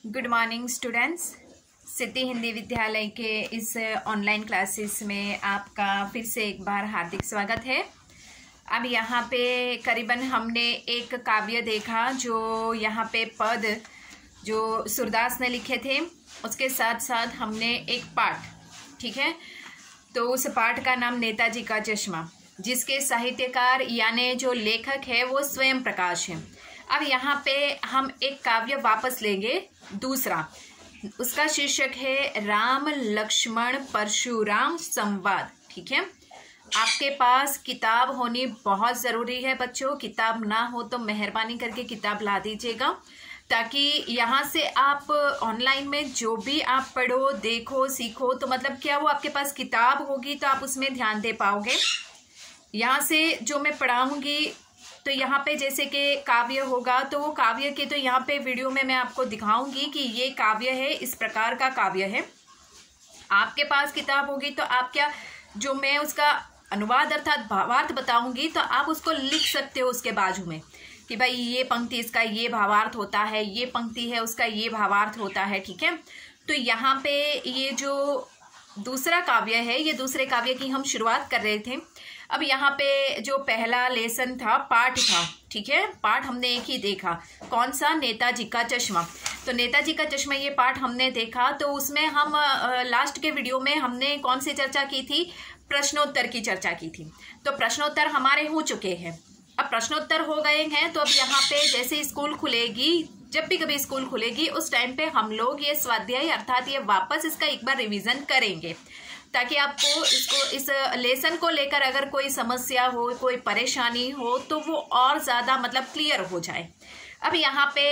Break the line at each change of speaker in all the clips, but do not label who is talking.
Good morning students. Siddhi Hindi Vidyalaya के इस online classes में आपका फिर से एक बार हार्दिक स्वागत है। अब यहाँ पे करीबन हमने एक काव्य देखा जो यहाँ पे पद जो सूरदास ने लिखे थे, उसके साथ साथ हमने एक पाठ, ठीक है, तो उस पाठ का नाम नेताजी का चश्मा, जिसके साहित्यकार यानी जो लेखक है वो स्वयं प्रकाश है। अब यहाँ पे हम एक काव्य वापस लेंगे, दूसरा, उसका शीर्षक है राम लक्ष्मण परशुराम संवाद। ठीक है, आपके पास किताब होनी बहुत ज़रूरी है बच्चों। किताब ना हो तो मेहरबानी करके किताब ला दीजिएगा, ताकि यहाँ से आप ऑनलाइन में जो भी आप पढ़ो, देखो, सीखो, तो मतलब क्या वो आपके पास किताब होगी तो आप उसमें ध्यान दे पाओगे। यहाँ से जो मैं पढ़ाऊँगी तो यहाँ पे जैसे कि काव्य होगा तो वो काव्य के तो यहाँ पे वीडियो में मैं आपको दिखाऊंगी कि ये काव्य है, इस प्रकार का काव्य है। आपके पास किताब होगी तो आप क्या, जो मैं उसका अनुवाद अर्थात भावार्थ बताऊंगी तो आप उसको लिख सकते हो उसके बाजू में कि भाई ये पंक्ति इसका ये भावार्थ होता है, ये पंक्ति है उसका ये भावार्थ होता है। ठीक है, तो यहाँ पे ये जो दूसरा काव्य है, ये दूसरे काव्य की हम शुरुआत कर रहे थे। अब यहाँ पे जो पहला लेसन था, पाठ था, ठीक है, पाठ हमने एक ही देखा, कौन सा, नेताजी का चश्मा। तो नेताजी का चश्मा ये पाठ हमने देखा, तो उसमें हम लास्ट के वीडियो में हमने कौन सी चर्चा की थी, प्रश्नोत्तर की चर्चा की थी। तो प्रश्नोत्तर हमारे हो चुके हैं, अब प्रश्नोत्तर हो गए हैं। तो अब यहाँ पे जैसे स्कूल खुलेगी, जब भी कभी स्कूल खुलेगी उस टाइम पे हम लोग ये स्वाध्याय अर्थात ये वापस इसका एक बार रिवीजन करेंगे, ताकि आपको इस लेसन को लेकर अगर कोई समस्या हो, कोई परेशानी हो तो वो और ज़्यादा मतलब क्लियर हो जाए। अब यहाँ पे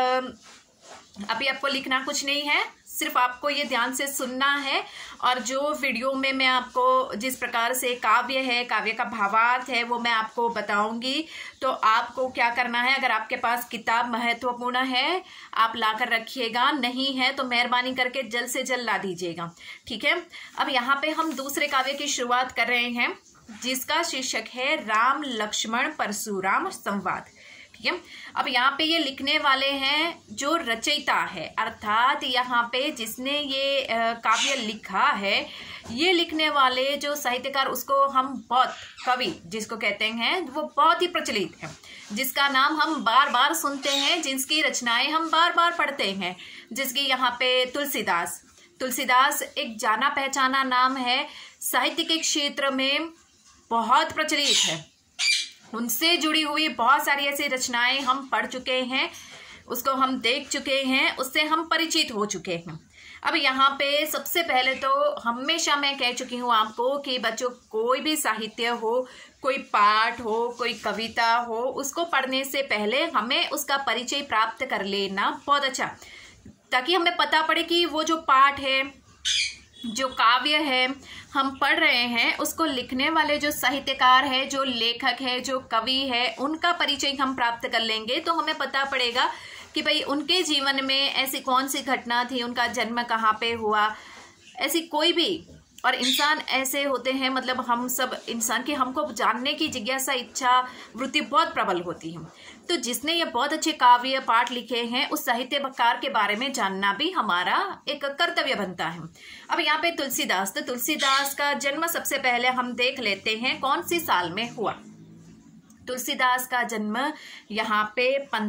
अभी आपको लिखना कुछ नहीं है, सिर्फ आपको ये ध्यान से सुनना है, और जो वीडियो में मैं आपको जिस प्रकार से काव्य है, काव्य का भावार्थ है, वो मैं आपको बताऊंगी। तो आपको क्या करना है, अगर आपके पास किताब महत्वपूर्ण है आप ला कर रखिएगा, नहीं है तो मेहरबानी करके जल्द से जल्द ला दीजिएगा। ठीक है, अब यहाँ पे हम दूसरे काव्य की शुरुआत कर रहे हैं, जिसका शीर्षक है राम लक्ष्मण परशुराम संवाद। ठीक है, अब यहाँ पे ये लिखने वाले हैं जो रचयिता है, अर्थात यहाँ पे जिसने ये काव्य लिखा है, ये लिखने वाले जो साहित्यकार, उसको हम बहुत, कवि जिसको कहते हैं, वो बहुत ही प्रचलित है, जिसका नाम हम बार बार सुनते हैं, जिसकी रचनाएं हम बार बार पढ़ते हैं, जिसकी यहाँ पे तुलसीदास। तुलसीदास एक जाना पहचाना नाम है, साहित्य के क्षेत्र में बहुत प्रचलित है, उनसे जुड़ी हुई बहुत सारी ऐसी रचनाएं हम पढ़ चुके हैं, उसको हम देख चुके हैं, उससे हम परिचित हो चुके हैं। अब यहाँ पे सबसे पहले तो हमेशा मैं कह चुकी हूँ आपको कि बच्चों, कोई भी साहित्य हो, कोई पाठ हो, कोई कविता हो, उसको पढ़ने से पहले हमें उसका परिचय प्राप्त कर लेना बहुत अच्छा, ताकि हमें पता पड़े कि वो जो पाठ है, जो काव्य है हम पढ़ रहे हैं, उसको लिखने वाले जो साहित्यकार है, जो लेखक है, जो कवि है, उनका परिचय हम प्राप्त कर लेंगे तो हमें पता पड़ेगा कि भाई उनके जीवन में ऐसी कौन सी घटना थी, उनका जन्म कहाँ पे हुआ, ऐसी कोई भी। और इंसान ऐसे होते हैं, मतलब हम सब इंसान की, हमको जानने की जिज्ञासा, इच्छा, वृत्ति बहुत प्रबल होती है। तो जिसने ये बहुत अच्छे काव्य पाठ लिखे हैं, उस साहित्यकार के बारे में जानना भी हमारा एक कर्तव्य बनता है। अब यहाँ पे तुलसीदास, तो तुलसीदास का जन्म सबसे पहले हम देख लेते हैं कौन सी साल में हुआ। तुलसीदास का जन्म यहाँ पे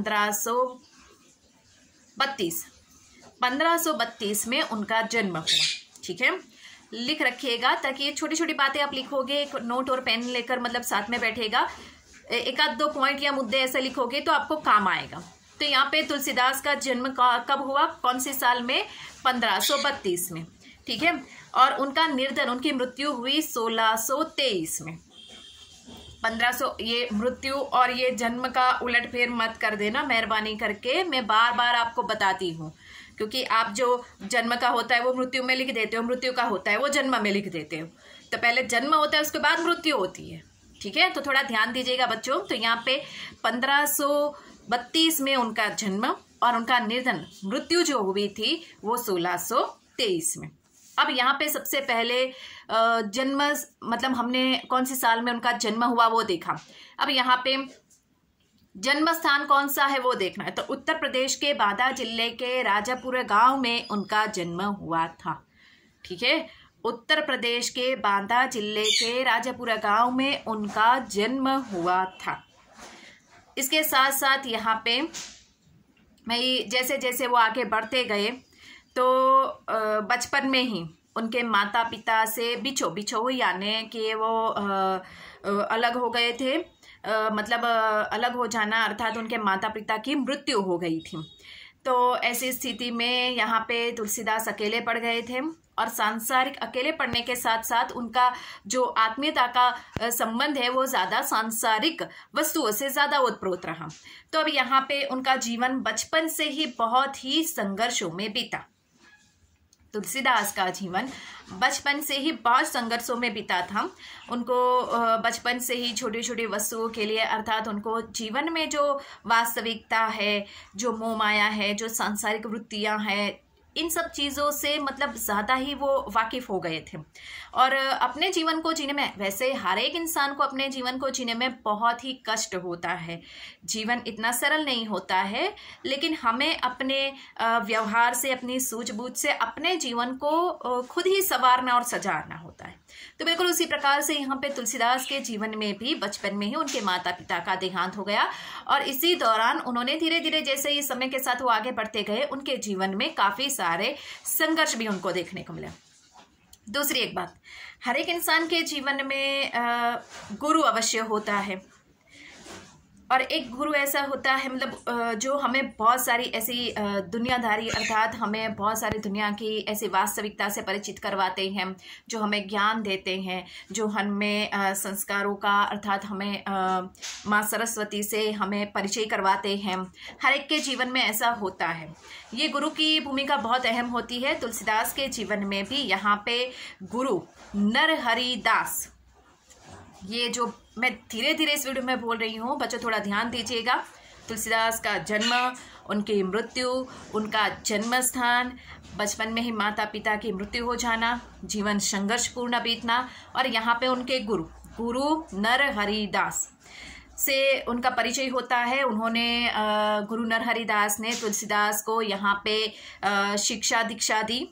1532 में उनका जन्म हुआ। ठीक है, लिख रखिएगा, ताकि ये छोटी छोटी बातें आप लिखोगे, एक नोट और पेन लेकर, मतलब साथ में बैठेगा, एक आध दो पॉइंट या मुद्दे ऐसे लिखोगे तो आपको काम आएगा। तो यहाँ पे तुलसीदास का जन्म कब हुआ, कौन से साल में, 1532 में। ठीक है, और उनका निर्धन, उनकी मृत्यु हुई 1623 में। 1500, ये मृत्यु और ये जन्म का उलटफेर मत कर देना मेहरबानी करके, मैं बार बार आपको बताती हूँ, क्योंकि आप जो जन्म का होता है वो मृत्यु में लिख देते हो, मृत्यु का होता है वो जन्म में लिख देते हो। तो पहले जन्म होता है, उसके बाद मृत्यु होती है। ठीक है, तो थोड़ा ध्यान दीजिएगा बच्चों। तो यहाँ पे 1532 में उनका जन्म और उनका निधन, मृत्यु जो हुई थी वो 1623 में। अब यहाँ पे सबसे पहले जन्म, मतलब हमने कौन से साल में उनका जन्म हुआ वो देखा। अब यहाँ पे जन्म स्थान कौन सा है वो देखना है। तो उत्तर प्रदेश के बांदा जिले के राजापुरा गांव में उनका जन्म हुआ था। ठीक है, उत्तर प्रदेश के बांदा जिले के राजापुरा गांव में उनका जन्म हुआ था। इसके साथ साथ यहाँ पे मैं जैसे जैसे वो आगे बढ़ते गए तो बचपन में ही उनके माता पिता से बिछो यानी कि वो अलग हो गए थे, मतलब अलग हो जाना अर्थात उनके माता पिता की मृत्यु हो गई थी। तो ऐसी स्थिति में यहाँ पे तुलसीदास अकेले पड़ गए थे और सांसारिक अकेले पड़ने के साथ साथ उनका जो आत्मीयता का संबंध है वो ज़्यादा सांसारिक वस्तुओं से ज़्यादा ओतप्रोत रहा। तो अब यहाँ पे उनका जीवन बचपन से ही बहुत ही संघर्षों में बीता। तुलसीदास का जीवन बचपन से ही बहुत संघर्षों में बीता था। उनको बचपन से ही छोटी छोटी वस्तुओं के लिए अर्थात उनको जीवन में जो वास्तविकता है, जो मोह माया है, जो सांसारिक वृत्तियां हैं, इन सब चीज़ों से मतलब ज़्यादा ही वो वाकिफ़ हो गए थे। और अपने जीवन को जीने में, वैसे हर एक इंसान को अपने जीवन को जीने में बहुत ही कष्ट होता है, जीवन इतना सरल नहीं होता है, लेकिन हमें अपने व्यवहार से, अपनी सूझबूझ से अपने जीवन को खुद ही संवारना और सजाना होता है। तो बिल्कुल उसी प्रकार से यहाँ पे तुलसीदास के जीवन में भी बचपन में ही उनके माता पिता का देहांत हो गया और इसी दौरान उन्होंने धीरे धीरे जैसे ही समय के साथ वो आगे बढ़ते गए उनके जीवन में काफ़ी सारे संघर्ष भी उनको देखने को मिले। दूसरी एक बात, हर एक इंसान के जीवन में गुरु अवश्य होता है और एक गुरु ऐसा होता है मतलब जो हमें बहुत सारी ऐसी दुनियादारी अर्थात हमें बहुत सारी दुनिया की ऐसी वास्तविकता से परिचित करवाते हैं, जो हमें ज्ञान देते हैं, जो हमें संस्कारों का अर्थात हमें माँ सरस्वती से हमें परिचय करवाते हैं। हर एक के जीवन में ऐसा होता है। ये गुरु की भूमिका बहुत अहम होती है। तुलसीदास के जीवन में भी यहाँ पे गुरु नरहरि दास, ये जो मैं धीरे धीरे इस वीडियो में बोल रही हूँ, बच्चों थोड़ा ध्यान दीजिएगा। तुलसीदास का जन्म, उनकी मृत्यु, उनका जन्म स्थान, बचपन में ही माता पिता की मृत्यु हो जाना, जीवन संघर्षपूर्ण बीतना और यहाँ पे उनके गुरु नरहरि दास से उनका परिचय होता है। उन्होंने गुरु नरहरि दास ने तुलसीदास को यहाँ पे शिक्षा दीक्षा दी,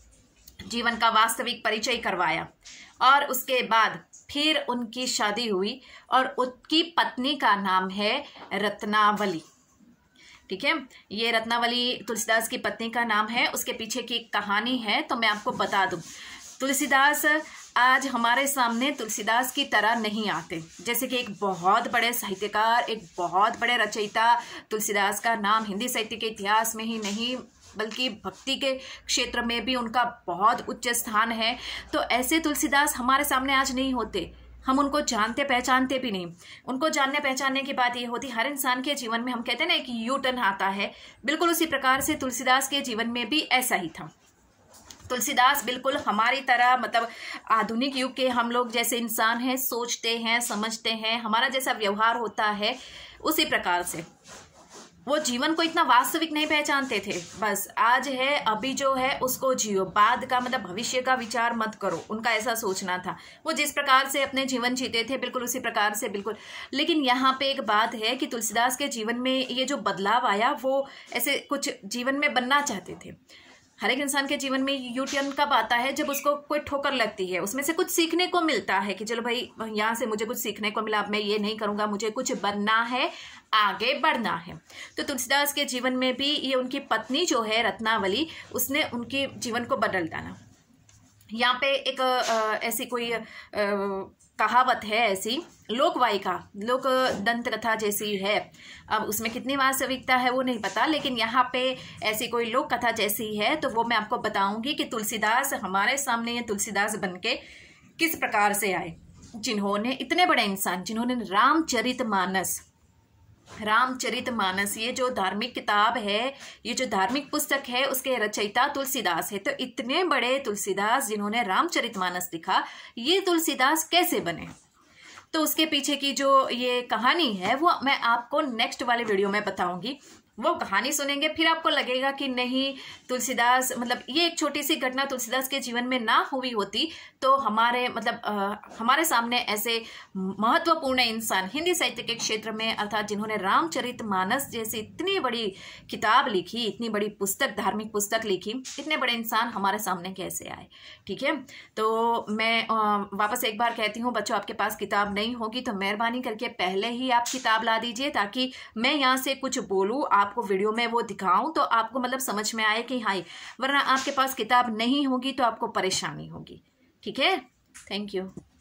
जीवन का वास्तविक परिचय करवाया और उसके बाद फिर उनकी शादी हुई और उनकी पत्नी का नाम है रत्नावली। ठीक है, ये रत्नावली तुलसीदास की पत्नी का नाम है। उसके पीछे की कहानी है तो मैं आपको बता दूं। तुलसीदास आज हमारे सामने तुलसीदास की तरह नहीं आते। जैसे कि एक बहुत बड़े साहित्यकार, एक बहुत बड़े रचयिता, तुलसीदास का नाम हिंदी साहित्य के इतिहास में ही नहीं बल्कि भक्ति के क्षेत्र में भी उनका बहुत उच्च स्थान है। तो ऐसे तुलसीदास हमारे सामने आज नहीं होते, हम उनको जानते पहचानते भी नहीं। उनको जानने पहचानने की बात ये होती, हर इंसान के जीवन में हम कहते हैं ना कि यू टर्न आता है, बिल्कुल उसी प्रकार से तुलसीदास के जीवन में भी ऐसा ही था। तुलसीदास बिल्कुल हमारी तरह मतलब आधुनिक युग के हम लोग जैसे इंसान हैं, सोचते हैं, समझते हैं, हमारा जैसा व्यवहार होता है, उसी प्रकार से वो जीवन को इतना वास्तविक नहीं पहचानते थे। बस आज है, अभी जो है उसको जियो, बाद का मतलब भविष्य का विचार मत करो, उनका ऐसा सोचना था। वो जिस प्रकार से अपने जीवन जीते थे बिल्कुल उसी प्रकार से बिल्कुल। लेकिन यहाँ पे एक बात है कि तुलसीदास के जीवन में ये जो बदलाव आया, वो ऐसे कुछ जीवन में बनना चाहते थे। हर एक इंसान के जीवन में यू टर्न कब आता है, जब उसको कोई ठोकर लगती है, उसमें से कुछ सीखने को मिलता है कि चलो भाई यहाँ से मुझे कुछ सीखने को मिला, अब मैं ये नहीं करूँगा, मुझे कुछ बनना है, आगे बढ़ना है। तो तुलसीदास के जीवन में भी ये उनकी पत्नी जो है रत्नावली, उसने उनके जीवन को बदल डाला। यहाँ पे एक ऐसी कोई कहावत है, ऐसी लोकवायिका, लोक दंत कथा जैसी है। अब उसमें कितनी वास्तविकता है वो नहीं पता, लेकिन यहाँ पे ऐसी कोई लोक कथा जैसी है तो वो मैं आपको बताऊंगी कि तुलसीदास हमारे सामने ये तुलसीदास बनके किस प्रकार से आए, जिन्होंने इतने बड़े इंसान, जिन्होंने रामचरितमानस ये जो धार्मिक किताब है, ये जो धार्मिक पुस्तक है, उसके रचयिता तुलसीदास है। तो इतने बड़े तुलसीदास जिन्होंने रामचरितमानस लिखा, ये तुलसीदास कैसे बने? तो उसके पीछे की जो ये कहानी है वो मैं आपको नेक्स्ट वाले वीडियो में बताऊंगी। वो कहानी सुनेंगे फिर आपको लगेगा कि नहीं, तुलसीदास मतलब ये एक छोटी सी घटना तुलसीदास के जीवन में ना हुई होती तो हमारे हमारे सामने ऐसे महत्वपूर्ण इंसान हिंदी साहित्य के क्षेत्र में, अर्थात जिन्होंने रामचरितमानस जैसी इतनी बड़ी किताब लिखी, इतनी बड़ी पुस्तक, धार्मिक पुस्तक लिखी, इतने बड़े इंसान हमारे सामने कैसे आए। ठीक है, तो मैं वापस एक बार कहती हूँ बच्चों, आपके पास किताब नहीं होगी तो मेहरबानी करके पहले ही आप किताब ला दीजिए, ताकि मैं यहाँ से कुछ बोलूँ, आपको वीडियो में वो दिखाऊं तो आपको मतलब समझ में आए कि हाँ, वरना आपके पास किताब नहीं होगी तो आपको परेशानी होगी। ठीक है, थैंक यू।